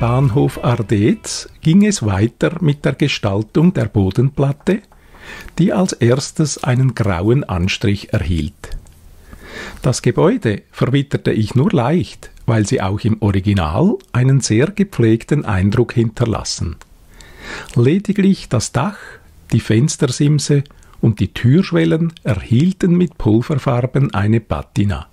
Bahnhof Ardez ging es weiter mit der Gestaltung der Bodenplatte, die als erstes einen grauen Anstrich erhielt. Das Gebäude verwitterte ich nur leicht, weil sie auch im Original einen sehr gepflegten Eindruck hinterlassen. Lediglich das Dach, die Fenstersimse und die Türschwellen erhielten mit Pulverfarben eine Patina.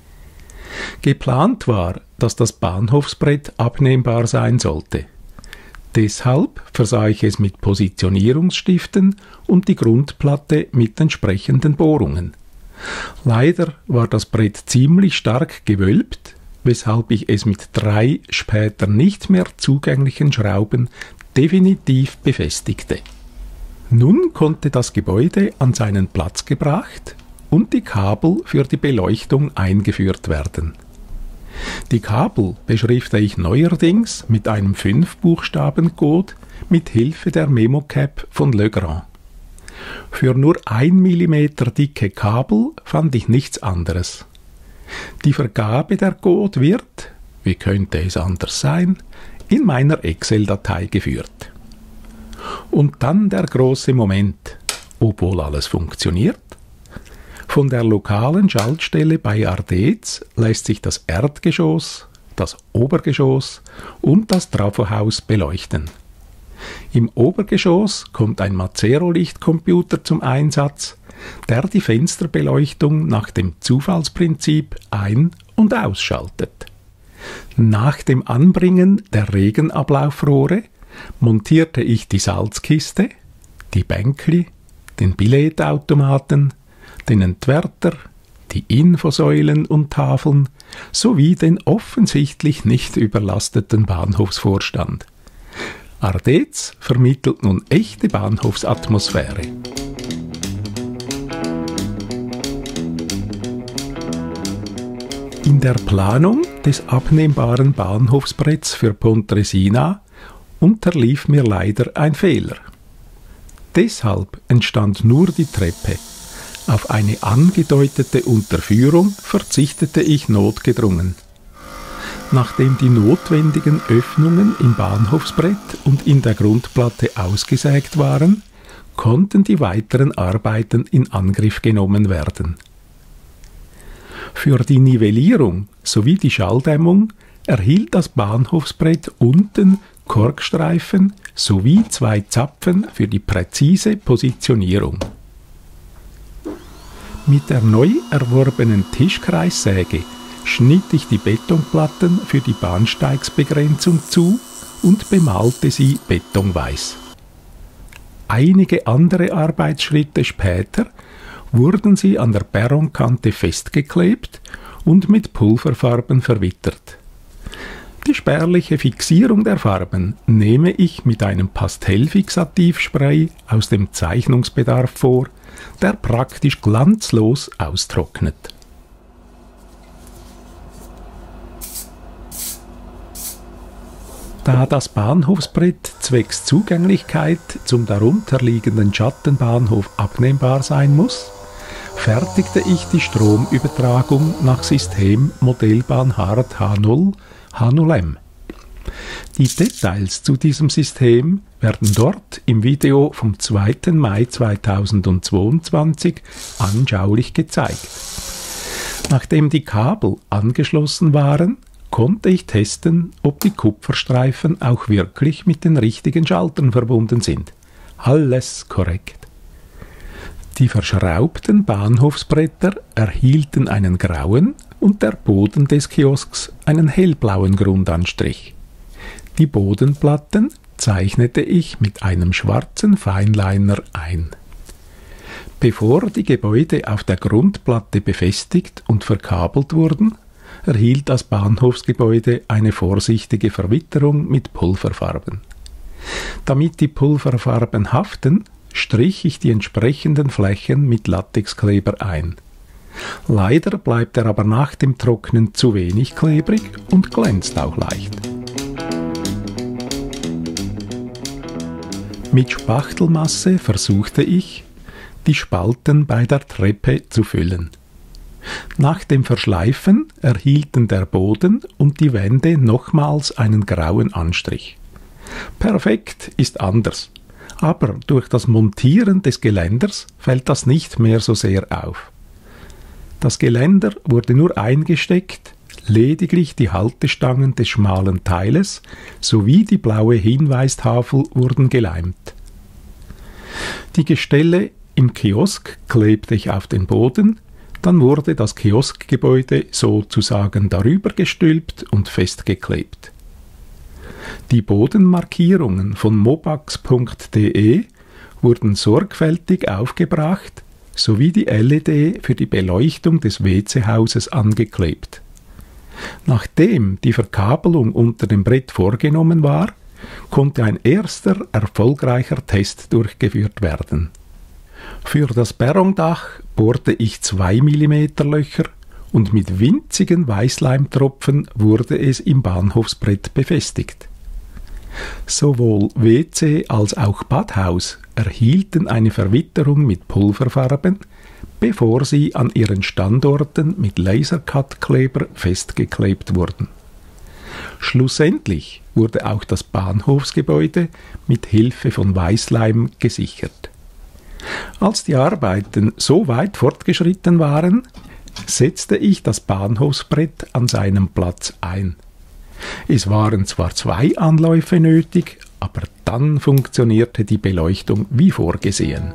Geplant war, dass das Bahnhofsbrett abnehmbar sein sollte. Deshalb versah ich es mit Positionierungsstiften und die Grundplatte mit entsprechenden Bohrungen. Leider war das Brett ziemlich stark gewölbt, weshalb ich es mit 3 später nicht mehr zugänglichen Schrauben definitiv befestigte. Nun konnte das Gebäude an seinen Platz gebracht und die Kabel für die Beleuchtung eingeführt werden. Die Kabel beschrifte ich neuerdings mit einem 5-Buchstaben-Code mit Hilfe der Memo-Cap von Legrand. Für nur 1 mm dicke Kabel fand ich nichts anderes. Die Vergabe der Code wird, wie könnte es anders sein, in meiner Excel-Datei geführt. Und dann der große Moment, obwohl alles funktioniert. Von der lokalen Schaltstelle bei Ardez lässt sich das Erdgeschoss, das Obergeschoss und das Trafohaus beleuchten. Im Obergeschoss kommt ein Mazero-Lichtcomputer zum Einsatz, der die Fensterbeleuchtung nach dem Zufallsprinzip ein- und ausschaltet. Nach dem Anbringen der Regenablaufrohre montierte ich die Salzkiste, die Bänkli, den Billetautomaten, den Entwerter, die Infosäulen und Tafeln sowie den offensichtlich nicht überlasteten Bahnhofsvorstand. Ardez vermittelt nun echte Bahnhofsatmosphäre. In der Planung des abnehmbaren Bahnhofsbretts für Pontresina unterlief mir leider ein Fehler. Deshalb entstand nur die Treppe. Auf eine angedeutete Unterführung verzichtete ich notgedrungen. Nachdem die notwendigen Öffnungen im Bahnhofsbrett und in der Grundplatte ausgesägt waren, konnten die weiteren Arbeiten in Angriff genommen werden. Für die Nivellierung sowie die Schalldämmung erhielt das Bahnhofsbrett unten Korkstreifen sowie 2 Zapfen für die präzise Positionierung. Mit der neu erworbenen Tischkreissäge schnitt ich die Betonplatten für die Bahnsteigsbegrenzung zu und bemalte sie betonweiß. Einige andere Arbeitsschritte später wurden sie an der Perronkante festgeklebt und mit Pulverfarben verwittert. Die spärliche Fixierung der Farben nehme ich mit einem Pastellfixativspray aus dem Zeichnungsbedarf vor, der praktisch glanzlos austrocknet. Da das Bahnhofsbrett zwecks Zugänglichkeit zum darunterliegenden Schattenbahnhof abnehmbar sein muss, fertigte ich die Stromübertragung nach System Modellbahn Hart H0 H0M. Die Details zu diesem System werden dort im Video vom 2. Mai 2022 anschaulich gezeigt. Nachdem die Kabel angeschlossen waren, konnte ich testen, ob die Kupferstreifen auch wirklich mit den richtigen Schaltern verbunden sind. Alles korrekt. Die verschraubten Bahnhofsbretter erhielten einen grauen und der Boden des Kiosks einen hellblauen Grundanstrich. Die Bodenplatten zeichnete ich mit einem schwarzen Feinliner ein. Bevor die Gebäude auf der Grundplatte befestigt und verkabelt wurden, erhielt das Bahnhofsgebäude eine vorsichtige Verwitterung mit Pulverfarben. Damit die Pulverfarben haften, strich ich die entsprechenden Flächen mit Latexkleber ein. Leider bleibt er aber nach dem Trocknen zu wenig klebrig und glänzt auch leicht. Mit Spachtelmasse versuchte ich, die Spalten bei der Treppe zu füllen. Nach dem Verschleifen erhielten der Boden und die Wände nochmals einen grauen Anstrich. Perfekt ist anders, aber durch das Montieren des Geländers fällt das nicht mehr so sehr auf. Das Geländer wurde nur eingesteckt, lediglich die Haltestangen des schmalen Teiles sowie die blaue Hinweistafel wurden geleimt. Die Gestelle im Kiosk klebte ich auf den Boden, dann wurde das Kioskgebäude sozusagen darüber gestülpt und festgeklebt. Die Bodenmarkierungen von mobax.de wurden sorgfältig aufgebracht, sowie die LED für die Beleuchtung des WC-Hauses angeklebt. Nachdem die Verkabelung unter dem Brett vorgenommen war, konnte ein erster erfolgreicher Test durchgeführt werden. Für das Perrondach bohrte ich 2 mm Löcher und mit winzigen Weißleimtropfen wurde es im Bahnhofsbrett befestigt. Sowohl WC als auch Badhaus erhielten eine Verwitterung mit Pulverfarben, bevor sie an ihren Standorten mit Lasercut-Kleber festgeklebt wurden. Schlussendlich wurde auch das Bahnhofsgebäude mit Hilfe von Weißleim gesichert. Als die Arbeiten so weit fortgeschritten waren, setzte ich das Bahnhofsbrett an seinem Platz ein. Es waren zwar 2 Anläufe nötig, aber dann funktionierte die Beleuchtung wie vorgesehen.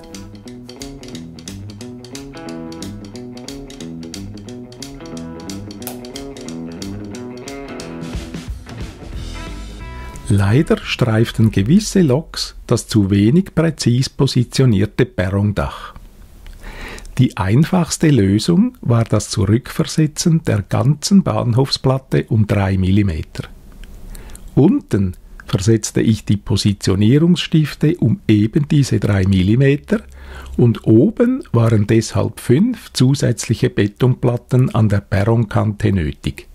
Leider streiften gewisse Loks das zu wenig präzis positionierte Perrondach. Die einfachste Lösung war das Zurückversetzen der ganzen Bahnhofsplatte um 3 mm. Unten versetzte ich die Positionierungsstifte um eben diese 3 mm und oben waren deshalb 5 zusätzliche Betonplatten an der Perronkante nötig.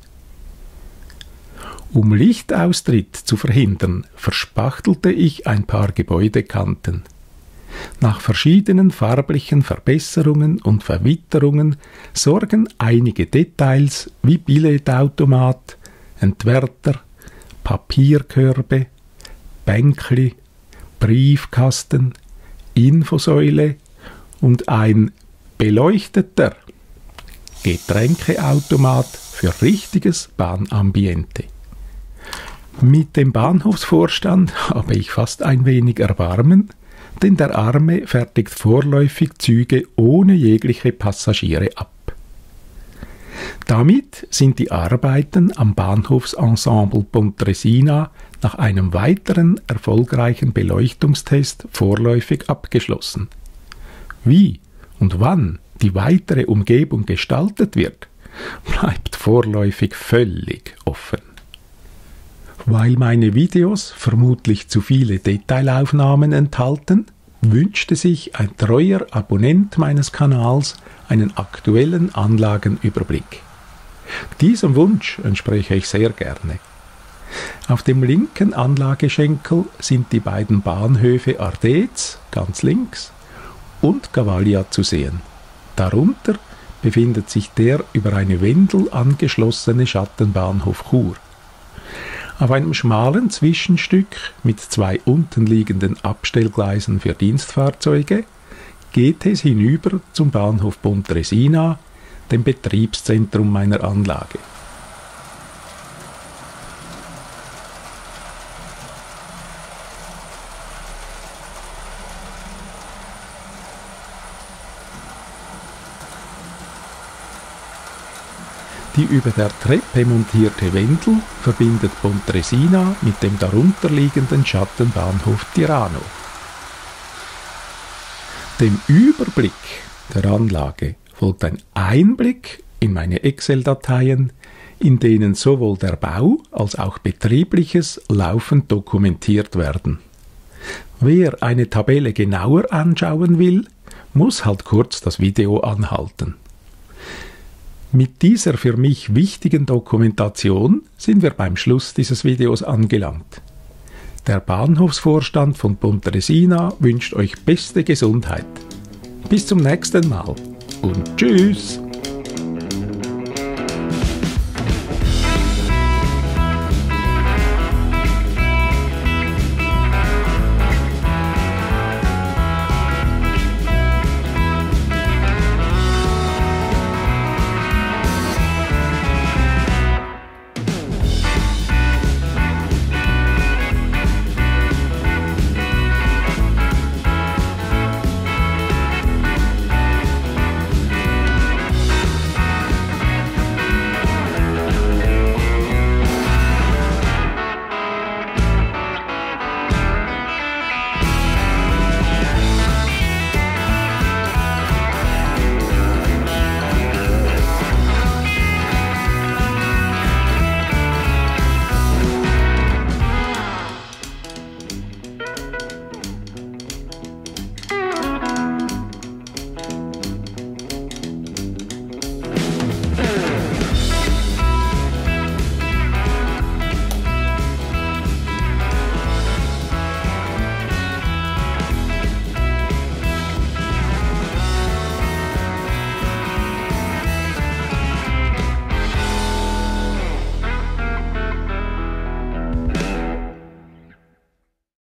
Um Lichtaustritt zu verhindern, verspachtelte ich ein paar Gebäudekanten. Nach verschiedenen farblichen Verbesserungen und Verwitterungen sorgen einige Details wie Billetautomat, Entwerter, Papierkörbe, Bänkli, Briefkasten, Infosäule und ein beleuchteter Getränkeautomat für richtiges Bahnambiente. Mit dem Bahnhofsvorstand habe ich fast ein wenig Erbarmen, denn der Arme fertigt vorläufig Züge ohne jegliche Passagiere ab. Damit sind die Arbeiten am Bahnhofsensemble Pontresina nach einem weiteren erfolgreichen Beleuchtungstest vorläufig abgeschlossen. Wie und wann die weitere Umgebung gestaltet wird, bleibt vorläufig völlig offen. Weil meine Videos vermutlich zu viele Detailaufnahmen enthalten, wünschte sich ein treuer Abonnent meines Kanals einen aktuellen Anlagenüberblick. Diesem Wunsch entspreche ich sehr gerne. Auf dem linken Anlageschenkel sind die beiden Bahnhöfe Ardez, ganz links, und Gavaglia zu sehen. Darunter befindet sich der über eine Wendel angeschlossene Schattenbahnhof Chur. Auf einem schmalen Zwischenstück mit 2 untenliegenden Abstellgleisen für Dienstfahrzeuge geht es hinüber zum Bahnhof Pontresina, dem Betriebszentrum meiner Anlage. Die über der Treppe montierte Wendel verbindet Pontresina mit dem darunterliegenden Schattenbahnhof Tirano. Dem Überblick der Anlage folgt ein Einblick in meine Excel-Dateien, in denen sowohl der Bau als auch Betriebliches laufend dokumentiert werden. Wer eine Tabelle genauer anschauen will, muss halt kurz das Video anhalten. Mit dieser für mich wichtigen Dokumentation sind wir beim Schluss dieses Videos angelangt. Der Bahnhofsvorstand von Pontresina wünscht euch beste Gesundheit. Bis zum nächsten Mal und tschüss!